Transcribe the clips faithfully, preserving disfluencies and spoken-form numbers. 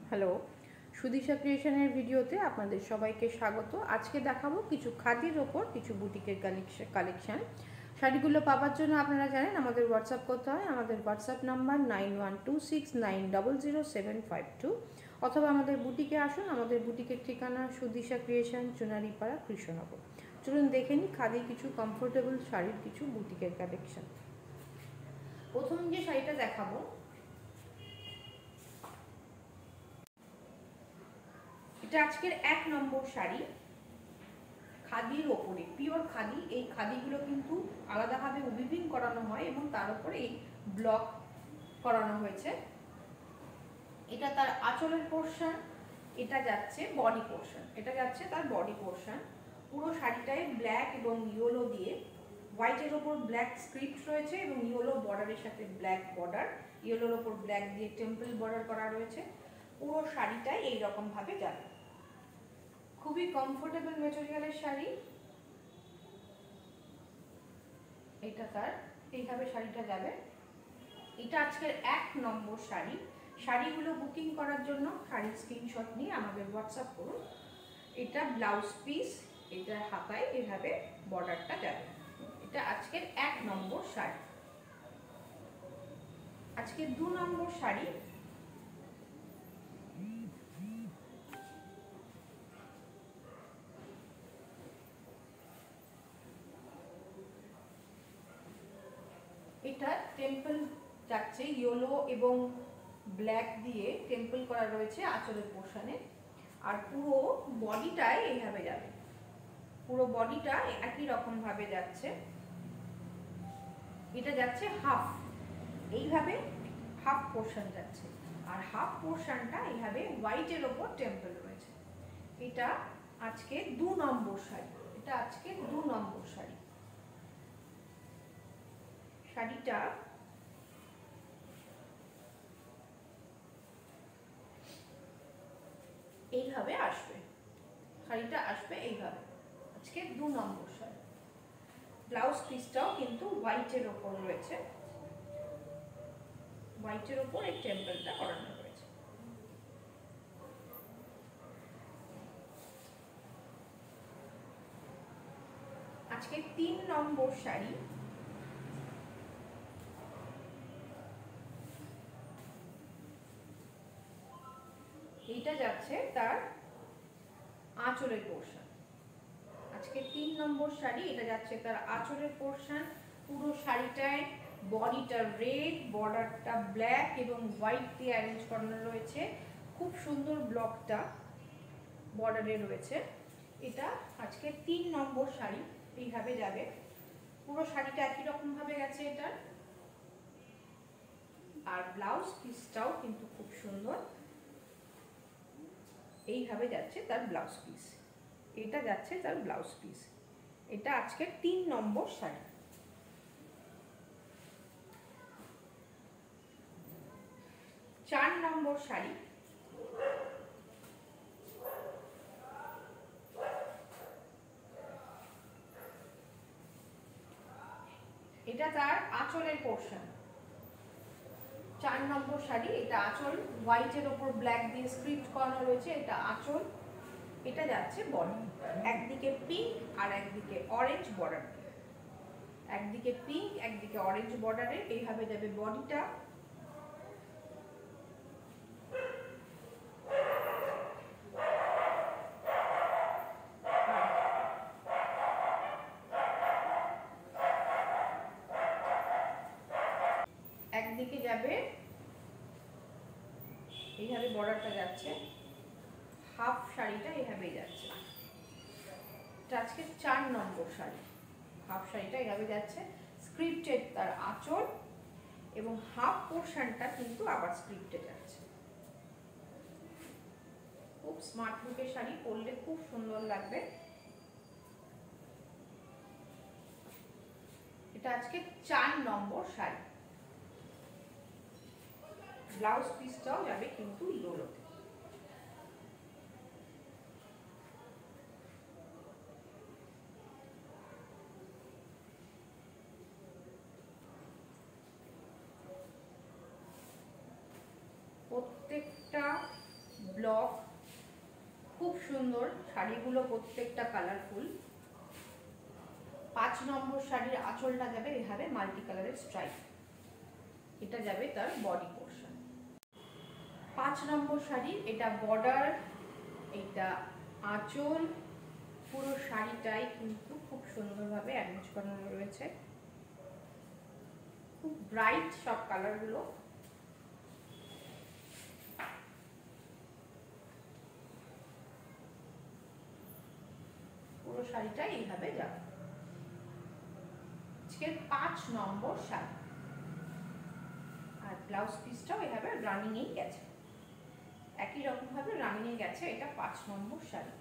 Hello, সুদিশা ক্রিয়েশনের ভিডিওতে আপনাদের সবাইকে স্বাগত। আজকে দেখাবো কিছু খাদির ওপর কিছু বুটিকের কালেকশান। শাড়িগুলো পাওয়ার জন্য আপনারা জানেন আমাদের হোয়াটসঅ্যাপ করতে হয়। আমাদের WhatsApp number nine one two six nine double zero seven five two, অথবা আমাদের বুটিকে আসুন। আমাদের বুটিকের ঠিকানা সুদিশা ক্রিয়েশন, চুনারিপাড়া, কৃষ্ণনগর। চলুন দেখে নিই খাদির কিছু কমফোর্টেবল শাড়ির কিছু বুটিকের কালেকশান। প্রথম যে শাড়িটা দেখাবো, এটা আজকের এক নম্বর শাড়ি, খাদির ওপরে, পিওর খাদি। এই খাদিগুলো কিন্তু আলাদাভাবে উইভিং করানো হয় এবং তার উপরে এই ব্লক করানো হয়েছে। এটা তার আঁচলের পোর্শন, এটা যাচ্ছে বডি পোর্শন, এটা যাচ্ছে তার বডি পোর্শন। পুরো শাড়িটায় ব্ল্যাক এবং ইয়েলো দিয়ে, হোয়াইটের ওপর ব্ল্যাক স্ক্রিপ্ট রয়েছে এবং ইয়েলো বর্ডারের সাথে ব্ল্যাক বর্ডার, ইয়েলোর ওপর ব্ল্যাক দিয়ে টেম্পল বর্ডার করা রয়েছে। পুরো শাড়িটাই এইরকম ভাবে যাবে। খুবই কমফোর্টেবল মেটেরিয়ালের শাড়ি। এটা তার এইভাবে শাড়িটা যাবে। এটা আজকের এক নম্বর শাড়ি। শাড়িগুলো বুকিং করার জন্য শাড়ির স্ক্রিনশট নিয়ে আমাদের হোয়াটসঅ্যাপ করুন। এটা ব্লাউজ পিস, এটা হাতায় এভাবে বর্ডারটা যাবে। এটা আজকের এক নম্বর শাড়ি। আজকে দু নম্বর শাড়ি, এটা টেম্পল যাচ্ছে, ইয়েলো এবং ব্ল্যাক দিয়ে টেম্পল করা রয়েছে আঁচলের পোর্শনে। আর পুরো বডিটায় এইভাবে যাবে, পুরো বডিটা একই রকম ভাবে যাচ্ছে। এটা যাচ্ছে হাফ, এইভাবে হাফ পোর্শন যাচ্ছে, আর হাফ পোর্শনটা এইভাবে হোয়াইটের ওপর টেম্পল রয়েছে। এটা আজকে দু নম্বর শাড়ি। এটা আজকে দু নম্বর শাড়ি। শাড়িটা এইভাবে আসবে, শাড়িটা আসবে এইভাবে। আজকে দু নম্বর শাড়ি। ব্লাউজ পিসটাও কিন্তু হোয়াইটের ওপর রয়েছে, হোয়াইটের ওপর এই টেম্পলটা করানো রয়েছে। আজকে তিন নম্বর শাড়ি, এইটা যাচ্ছে তার আঁচলের পোর্শন। আজকে তিন নম্বর শাড়ি, এটা যাচ্ছে তার আঁচলের পোর্শন। পুরো শাড়িটায় বডিটা রেড, বর্ডারটা ব্ল্যাক এবং হোয়াইট দিয়ে অ্যারেঞ্জ করানো রয়েছে। খুব সুন্দর ব্লকটা বর্ডারে রয়েছে। এটা আজকে তিন নম্বর শাড়ি, এইভাবে যাবে। পুরো শাড়িটা একই রকম ভাবে গেছে এটা। আর ব্লাউজ পিসটাও কিন্তু খুব সুন্দর, এইভাবে যাচ্ছে তার ব্লাউজ পিস। এটা যাচ্ছে তার ব্লাউজ পিস। এটা আজকে তিন নম্বর শাড়ি। চার নম্বর শাড়ি, এটা তার আঁচলের পোর্শন। চার নম্বর শাড়ি, এটা আঁচল, হোয়াইটের ওপর ব্ল্যাক দিয়ে স্ক্রিপ্ট করানো রয়েছে। এটা আঁচল, এটা যাচ্ছে বডি। একদিকে পিঙ্ক আর একদিকে অরেঞ্জ বর্ডার, একদিকে পিঙ্ক একদিকে অরেঞ্জ বর্ডারে এইভাবে যাবে বডিটা। একদিকে যাবে এইভাবে বর্ডারটা যাচ্ছে, হাফ শাড়িটা এইভাবেই যাচ্ছে। এটা আজকে চার নম্বর শাড়ি। হাফ শাড়িটা এইভাবে যাচ্ছে, স্ক্রিপ্টেড তার আঁচল এবং হাফ পোর্শনটা কিন্তু আবার স্ক্রিপ্টে যাচ্ছে। খুব স্মার্ট লুকের শাড়ি, পরলে খুব সুন্দর লাগবে। এটা আজকে চার নম্বর শাড়ি। ব্লাউজ পিসটাও যাবে কিন্তু ইয়েলোতে। প্রত্যেকটা ব্লক, খুব সুন্দর শাড়িগুলো, প্রত্যেকটা কালারফুল। পাঁচ নম্বর শাড়ির আঁচলটা যাবে এভাবে মাল্টি কালারের স্ট্রাইপ, এটা যাবে তার বডি পোর্শন। পাঁচ নম্বর শাড়ি, এটা বর্ডার, এটা আঁচল, পুরো শাড়িটাই কিন্তু খুব সুন্দরভাবে অ্যারেঞ্জ করানো রয়েছে, খুব ব্রাইট সব কালারগুলো। পুরো শাড়িটা এইভাবে যাবে। আজকের পাঁচ নম্বর শাড়ি, আর ব্লাউজ পিসটাও এভাবে রানিং এই গেছে, একই রকম ভাবে রানিং এ গেছে। এটা পাঁচ নম্বর শাড়ি।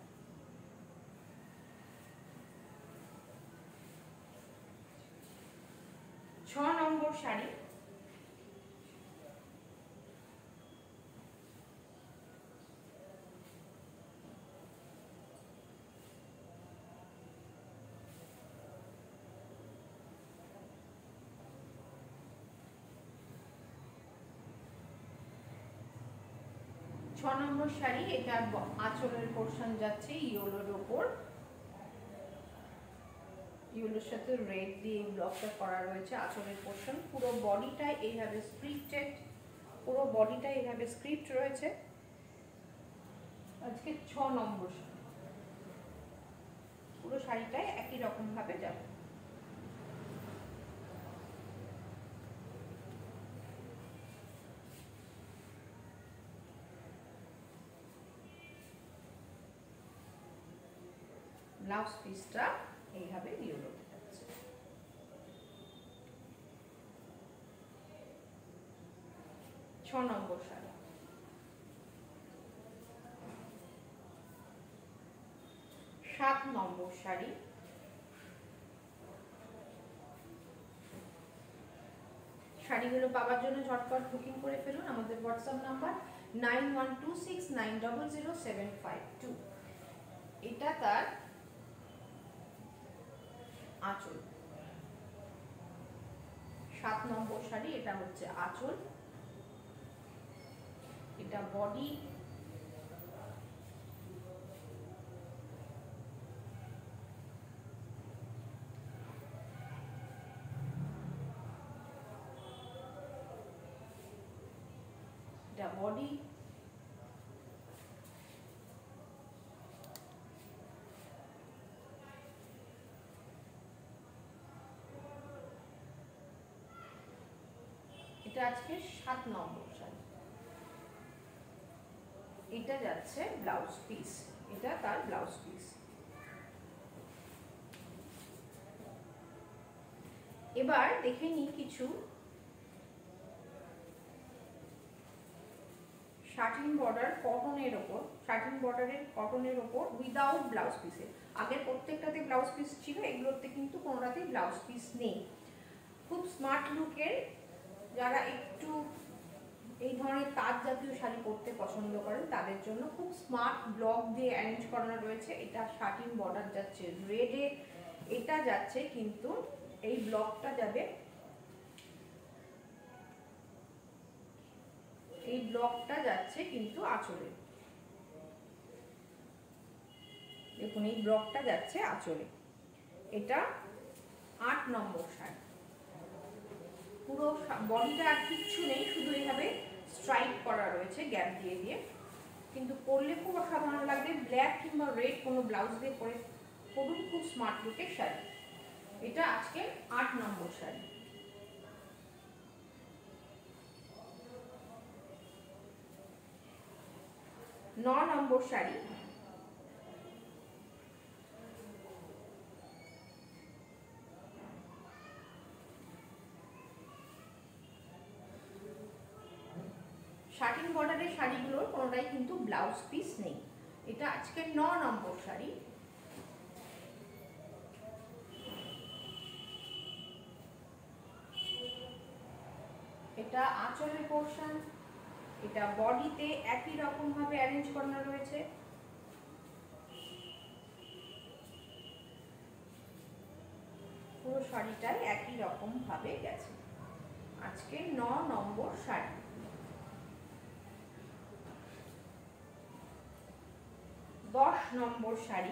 ছ নম্বর শাড়ি, ছ নম্বর শাড়ি, এটা আঁচলের পোর্শন যাচ্ছে ইয়েলোর ওপর, ইয়েলোর সাথে রেড দিয়ে ব্লকটা করা রয়েছে আঁচলের পোর্শন। পুরো বডিটা এইভাবে স্ক্রিপ্টেড, পুরো বডিটা এইভাবে স্ক্রিপ্ট রয়েছে। আজকে ছ নম্বর শাড়ি, পুরো শাড়িটাই একই রকম ভাবে যাবে। ব্লাউজ পিসটা এইভাবে ইয়েলো যাচ্ছে। ছ নম্বর শাড়ি, সাত নম্বর শাড়ি, শাড়িগুলো পাওয়ার জন্য ঝটপট বুকিং করে ফেলুন আমাদের WhatsApp number nine one two six nine double zero seven five two. এটা তার আঁচল, সাত নম্বর শাড়ি, এটা হচ্ছে আঁচল, এটা বডি, এটা বডি, এটা আজকে সাত নম্বর শাড়ি। এটা যাচ্ছে ব্লাউজ পিস, এটা তার ব্লাউজ পিস। এবার দেখে নিই কিছু শাটিন বর্ডার কটনের ওপর, শাটিন বর্ডারের কটনের ওপর উইদাউট ব্লাউজ পিসে। আগে প্রত্যেকটাতে ব্লাউজ পিস ছিল, এগুলোতে কিন্তু কোনোটাতেই ব্লাউজ পিস নেই। খুব স্মার্ট লুকের, যারা একটু এই ধরনের তাঁত জাতীয় শাড়ি পরতে পছন্দ করেন তাদের জন্য খুব স্মার্ট ব্লক দিয়ে অ্যারেঞ্জ করানো রয়েছে। এটা শাটিন বর্ডার যাচ্ছে রেডে, এটা যাচ্ছে কিন্তু এই ব্লকটা যাবে, এই ব্লকটা যাচ্ছে কিন্তু আঁচলে। দেখুন এই ব্লকটা যাচ্ছে আঁচলে। এটা আট নম্বর শাড়ি, পুরো বডিটা আর কিচ্ছু নেই, শুধু এইভাবে স্ট্রাইপ করা রয়েছে গ্যাপ দিয়ে দিয়ে, কিন্তু পরলে খুব অসাধারণ লাগবে। ব্ল্যাক কিংবা রেড কোনো ব্লাউজ দিয়ে পরে পরুন, খুব স্মার্ট লুকের শাড়ি। এটা আজকে আট নম্বর শাড়ি। ন নম্বর শাড়ি, শাটিন বর্ডারের শাড়িগুলোর কোনোটাই কিন্তু ব্লাউজ পিস নেই। এটা আজকে ন নম্বর শাড়ি। এটা আঁচলের পোর্শন, এটা বডিতে একই রকম ভাবে অ্যারেঞ্জ করানো রয়েছে। পুরো শাড়িটাই একই রকম ভাবে গেছে। আজকে ন নম্বর শাড়ি। নম্বর শাড়ি,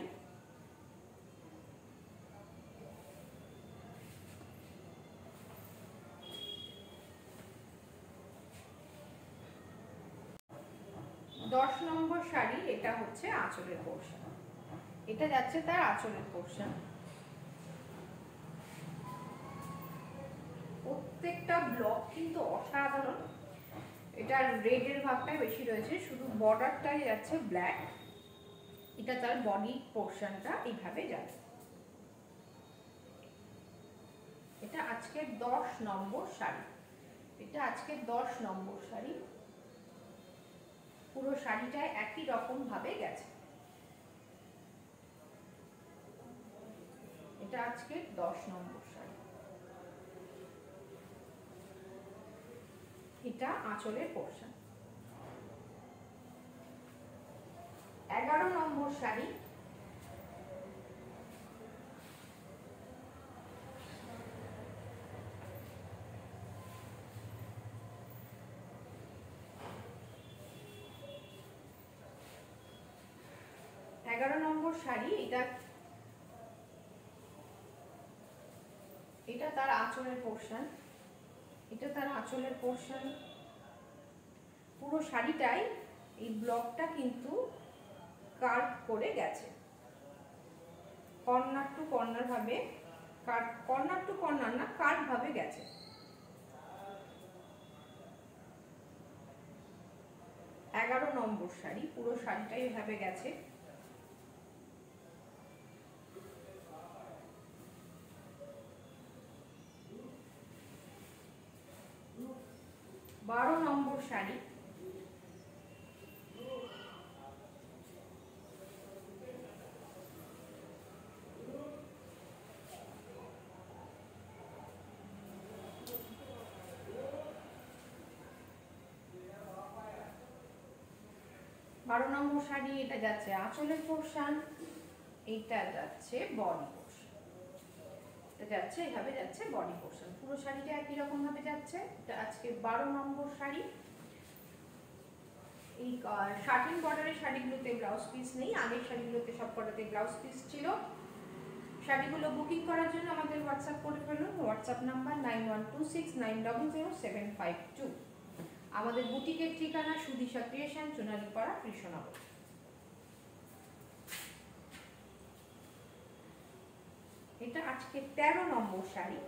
দশ নম্বর শাড়ি, এটা হচ্ছে আঁচলের পোর্শন, এটা যাচ্ছে তার আঁচলের পোর্শন। প্রত্যেকটা ব্লক কিন্তু অসাধারণ। এটা রেডের ভাগটাই বেশি রয়েছে, শুধু বর্ডারটাই যাচ্ছে ব্ল্যাক। এটা তার বডি পোর্শনটা এইভাবে যাবে। এটা আজকে দশ নম্বর শাড়ি, এটা আজকে দশ নম্বর শাড়ি। পুরো শাড়িটায় একই রকম ভাবে গেছে। এটা আজকে দশ নম্বর শাড়ি। এটা আঁচলের পোর্শন। এগারো নম্বর শাড়ি, এগারো নম্বর শাড়ি, এটা এটা তার আঁচলের পোর্শন, এটা তার আঁচলের পোর্শন। পুরো শাড়িটাই এই ব্লকটা কিন্তু কার্ভ করে গেছে, কর্নার টু কর্নার ভাবে, কর্নার টু কর্নার না, কার্ভ ভাবে গেছে। এগারো নম্বর শাড়ি, পুরো শাড়িটাই এভাবে গেছে। বারো নম্বর শাড়ি, বারো নম্বর শাড়ি, এটা যাচ্ছে আঁচলের পোর্শন, এইটা যাচ্ছে বডি পোর্শন। এটা যাচ্ছে এইভাবে যাচ্ছে বডি পোর্শন। পুরো শাড়িটা একই রকম ভাবে যাচ্ছে। এটা আজকে বারো নম্বর শাড়ি। এই শার্টিন বর্ডারের শাড়িগুলোতে ব্লাউজ পিস নেই, আগের শাড়িগুলোতে সব কটাতে ব্লাউজ পিস ছিল। শাড়িগুলো বুকিং করার জন্য আমাদের হোয়াটসঅ্যাপ করে ফেলুন। WhatsApp number nine one two six nine double zero seven five two. আমাদের বুটিকের ঠিকানা সুদিশা ক্রিয়েশন, চুনারিপাড়া, কৃষ্ণনগর। এটা আজকে তেরো নম্বর শাড়ি।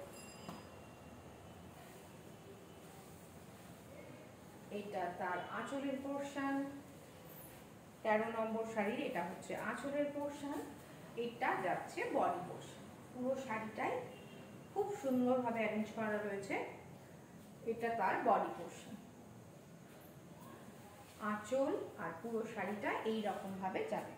এটা তার আঁচলের পোর্শন। তেরো নম্বর শাড়ি, এটা হচ্ছে আঁচলের পোর্শন, এটা যাচ্ছে বডি পোর্শন। পুরো শাড়িটাই খুব সুন্দরভাবে অ্যারেঞ্জ করা রয়েছে। এটা তার বডি পোর্শন, আঁচল আর পুরো শাড়িটা এই রকম ভাবে যাবে।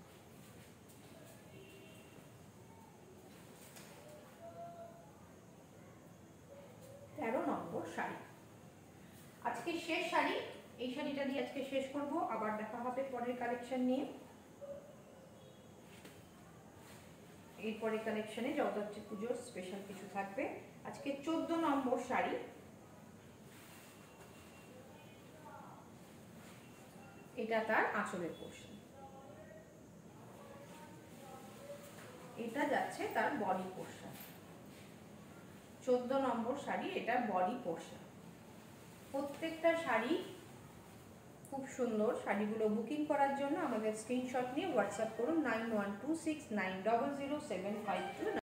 তেরো নম্বর শাড়ি আজকে শেষ শাড়ি। এই শাড়িটা দিয়ে আজকে শেষ করব, আবার দেখা হবে পরের কালেকশন নিয়ে। এরপরে কালেকশনে জগদ্ধাত্রী পুজোর স্পেশাল কিছু থাকবে। আজকে চোদ্দ নম্বর শাড়ি, এটা তার আঁচলের পোর্শন, এটা যাচ্ছে তার বডি পোর্শন। চোদ্দ নম্বর শাড়ি, এটা বডি পোর্শন। প্রত্যেকটা শাড়ি খুব সুন্দর। শাড়িগুলো বুকিং করার জন্য আমাদের স্ক্রিনশট নিয়ে হোয়াটসঅ্যাপ করুন nine one two six nine double zero seven five two.